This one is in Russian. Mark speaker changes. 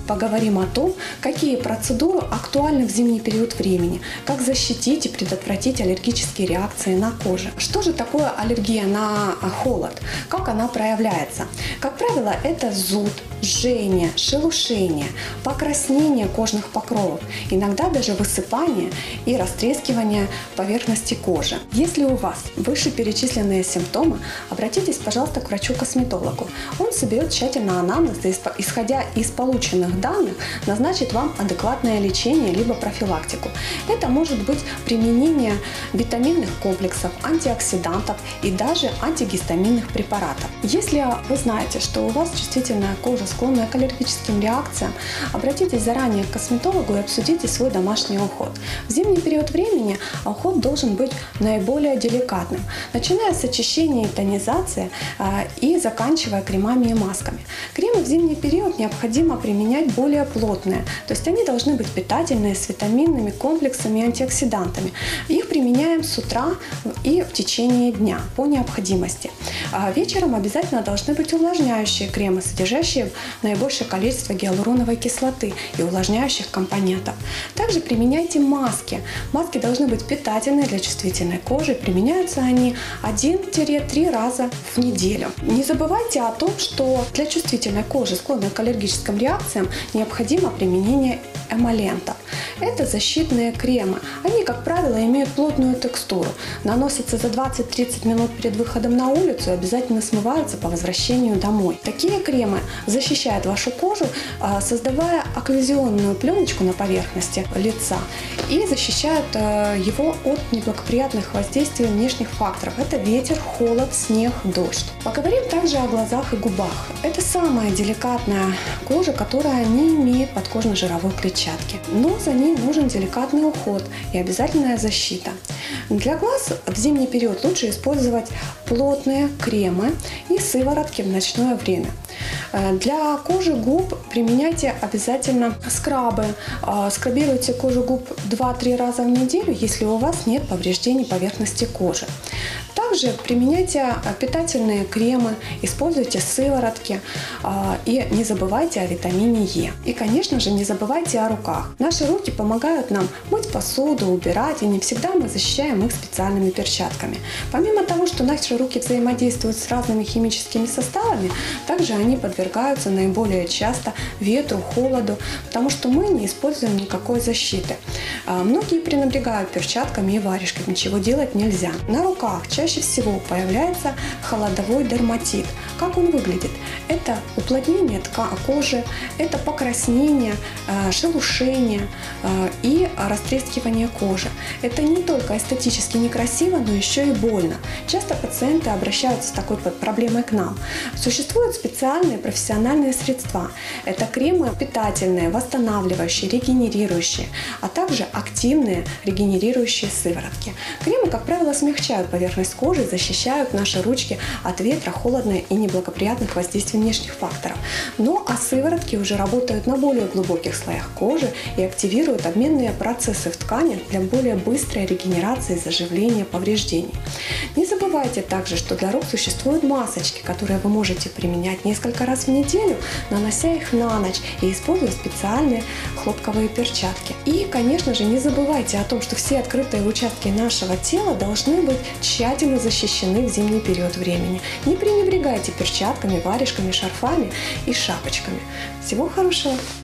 Speaker 1: Поговорим о том, какие процедуры актуальны в зимний период времени, как защитить и предотвратить аллергические реакции на коже. Что же такое аллергия на холод? Как она проявляется? Как правило, это зуд, жжение, шелушение, покраснение кожных покровов, иногда даже высыпание и растрескивание поверхности кожи. Если у вас вышеперечисленные симптомы, обратитесь, пожалуйста, к врачу-косметологу. Он соберет тщательно анамнез и, исходя из полученных данных, назначит вам адекватное лечение либо профилактику. Это может быть применение витаминных комплексов, антиоксидантов и даже антигистаминных препаратов. Если вы знаете, что у вас чувствительная кожа, склонная к аллергическим реакциям, обратитесь заранее к косметологу и обсудите свой домашний уход. В зимний период времени уход должен быть наиболее деликатным, начиная с очищения и тонизации и заканчивая кремами и масками. Кремы в зимний период необходимо применять более плотные, то есть они должны быть питательные, с витаминными комплексами и антиоксидантами. Их применяем с утра и в течение дня по необходимости. Вечером обязательно должны быть увлажняющие кремы, содержащие наибольшее количество гиалуроновой кислоты и увлажняющих компонентов. Также применяйте маски. Маски должны быть питательные для чувствительной кожи. Применяются они 1-3 раза в неделю. Не забывайте о том, что для чувствительной кожи, склонной к аллергическим реакциям, необходимо применение эмолентов. Это защитные кремы. Они, как правило, имеют плотную текстуру, наносятся за 20-30 минут перед выходом на улицу и обязательно смываются по возвращению домой. Такие кремы защищают вашу кожу, создавая окклюзионную пленочку на поверхности лица и защищают его от неблагоприятных воздействий внешних факторов. Это ветер, холод, снег, дождь. Поговорим также о глазах и губах. Это самая деликатная кожа, которая не имеет подкожно-жировой клетчатки. Но за ней нужен деликатный уход и обязательная защита. Для глаз в зимний период лучше использовать плотные кремы и сыворотки в ночное время. Для кожи губ применяйте обязательно скрабы. Скрабируйте кожу губ 2-3 раза в неделю, если у вас нет повреждений поверхности кожи. Также применяйте питательные кремы, используйте сыворотки и не забывайте о витамине Е. И, конечно же, не забывайте о руках. Наши руки помогают нам мыть посуду, убирать, и не всегда мы защищаем их специальными перчатками. Помимо того, что наши руки взаимодействуют с разными химическими составами, также они подвергаются наиболее часто ветру, холоду, потому что мы не используем никакой защиты. Многие пренебрегают перчатками и варежками, чего делать нельзя. На руках чаще всего появляется холодовой дерматит. Как он выглядит? Это уплотнение кожи, это покраснение, шелушение и растрескивание кожи. Это не только эстетически некрасиво, но еще и больно. Часто пациенты обращаются с такой проблемой к нам. Существуют специальные профессиональные средства. Это кремы питательные, восстанавливающие, регенерирующие, а также активные регенерирующие сыворотки. Кремы, как правило, смягчают поверхность кожи, защищают наши ручки от ветра, холода и неблагоприятных воздействий внешних факторов. А сыворотки уже работают на более глубоких слоях кожи и активируют обменные процессы в ткани для более быстрой регенерации и заживления повреждений. Не забывайте также, что для рук существуют масочки, которые вы можете применять несколько раз в неделю, нанося их на ночь и используя специальные хлопковые перчатки. И, конечно же, не забывайте о том, что все открытые участки нашего тела должны быть тщательно защищены в зимний период времени. Не пренебрегайте перчатками, варежками, шарфами и шапочками. Всего хорошего!